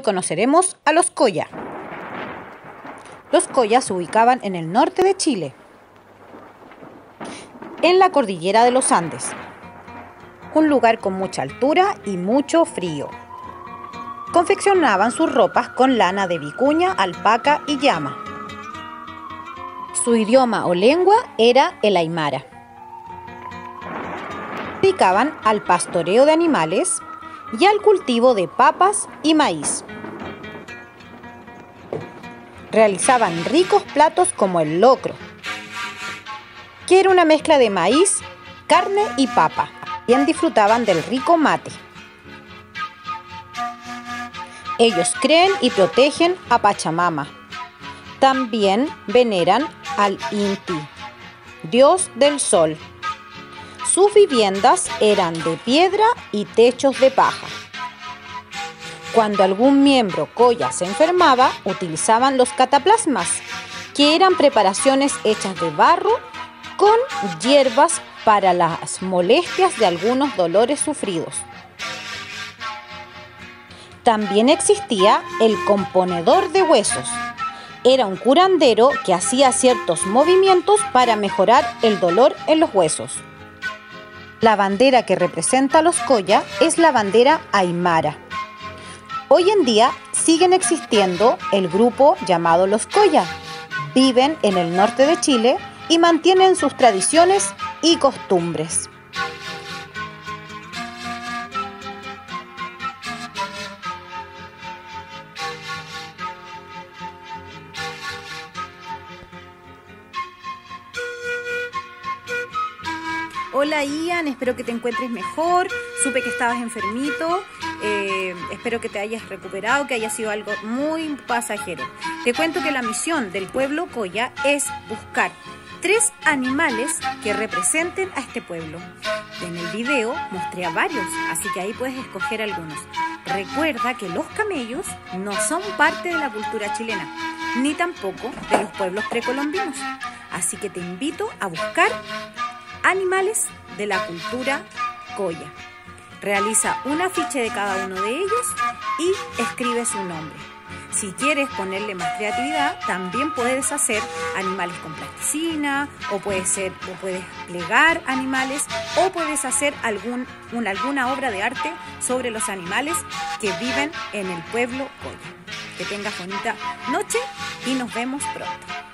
conoceremos a los Colla. Los Colla se ubicaban en el norte de Chile, en la cordillera de los Andes, un lugar con mucha altura y mucho frío. Confeccionaban sus ropas con lana de vicuña, alpaca y llama. Su idioma o lengua era el aymara. Se dedicaban al pastoreo de animales y al cultivo de papas y maíz. Realizaban ricos platos como el locro, que era una mezcla de maíz, carne y papa. También disfrutaban del rico mate. Ellos creen y protegen a Pachamama. También veneran al Inti, dios del sol. Sus viviendas eran de piedra y techos de paja. Cuando algún miembro Colla se enfermaba, utilizaban los cataplasmas, que eran preparaciones hechas de barro con hierbas para las molestias de algunos dolores sufridos. También existía el componedor de huesos. Era un curandero que hacía ciertos movimientos para mejorar el dolor en los huesos. La bandera que representa a los Colla es la bandera aymara. Hoy en día siguen existiendo el grupo llamado los Colla. Viven en el norte de Chile y mantienen sus tradiciones y costumbres. Hola Ian, espero que te encuentres mejor. Supe que estabas enfermito. Espero que te hayas recuperado, que haya sido algo muy pasajero. Te cuento que la misión del pueblo Colla es buscar 3 animales que representen a este pueblo. En el video mostré a varios, así que ahí puedes escoger algunos. Recuerda que los camellos no son parte de la cultura chilena, ni tampoco de los pueblos precolombinos. Así que te invito a buscar animales de la cultura Colla. Realiza un afiche de cada uno de ellos y escribe su nombre. Si quieres ponerle más creatividad, también puedes hacer animales con plasticina, o puedes plegar animales, o puedes hacer alguna obra de arte sobre los animales que viven en el pueblo Colla. Que tengas bonita noche y nos vemos pronto.